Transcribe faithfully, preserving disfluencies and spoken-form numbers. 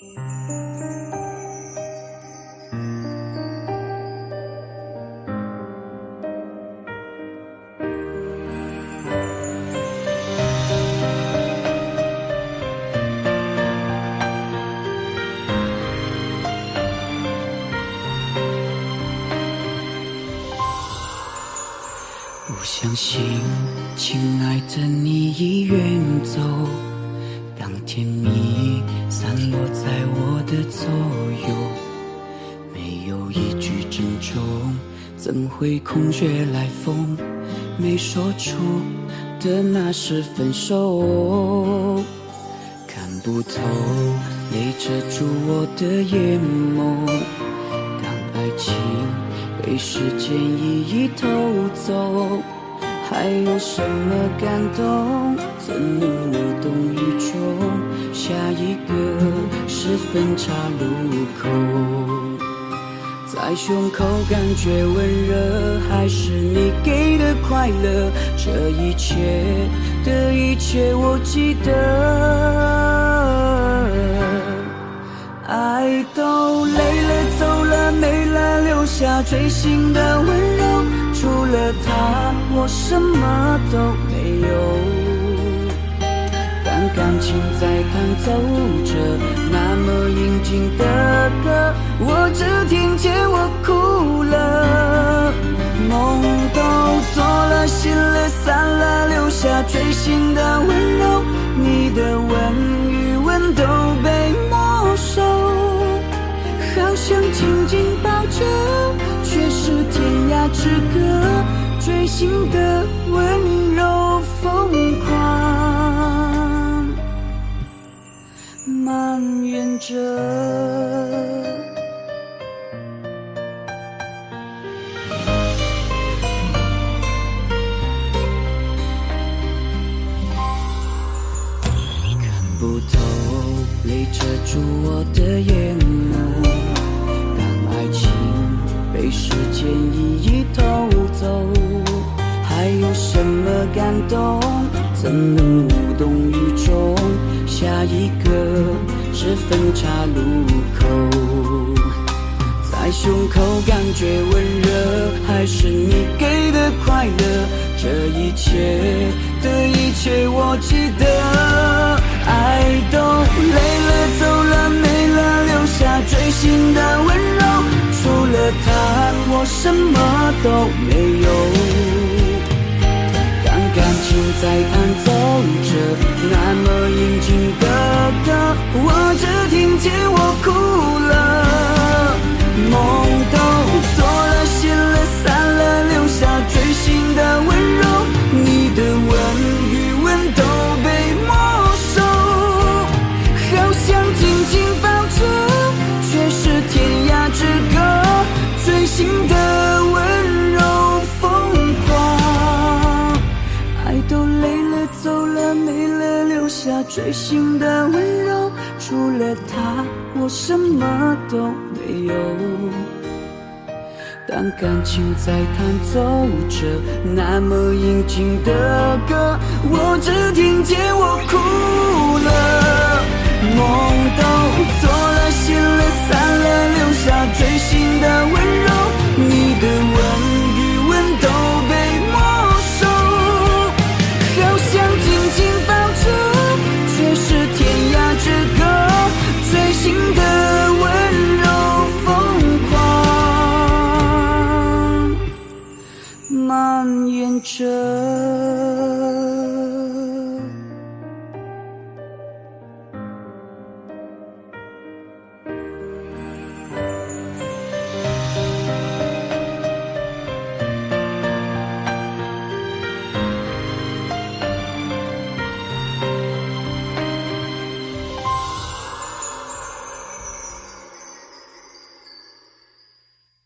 相信，亲爱的你已远走，当甜蜜散落在我的左右，没有一句珍重，怎会空穴来风？没说出的那是分手，看不透，泪遮住我的眼眸。当爱情被时间一一偷走，还有什么感动？怎能无动于衷？下一个是分岔路口，在胸口感觉温热，还是你给的快乐？这一切的一切我记得，爱都累了走了没了，留下锥心的温柔，除了他我什么都没有。当感情在弹奏着那么应景的歌，我只听见我哭了。梦都做了，醒了散了，留下锥心的温柔，你的吻与吻都被没收，好想紧紧抱着，却是天涯之隔，锥心的温柔疯狂蔓延着。不透，泪遮住我的眼眸，当爱情被时间一一偷走，还有什么感动？怎能无动于衷？下一个是分岔路口，在胸口感觉温热，还是你给的快乐？这一切的一切我记得，爱都累了走了没了，留下锥心的温柔，除了他我什么都没有。当感情在弹奏着那么应景的歌，我只听见我哭了。梦都做了，醒了散了，留下锥心的温柔，你的吻与吻都被没收，好想紧紧抱着，却是天涯之隔，锥心的温柔疯狂。爱都累了走了没了，留下锥心的温柔，除了他我什么都没有。当感情在弹奏着那么应景的歌，我只听见我哭了。梦都做了，醒了散了，留下锥心的温柔，你的吻与吻都被没收，好想紧紧抱着，却是天涯之隔，锥心的温柔疯狂蔓延着。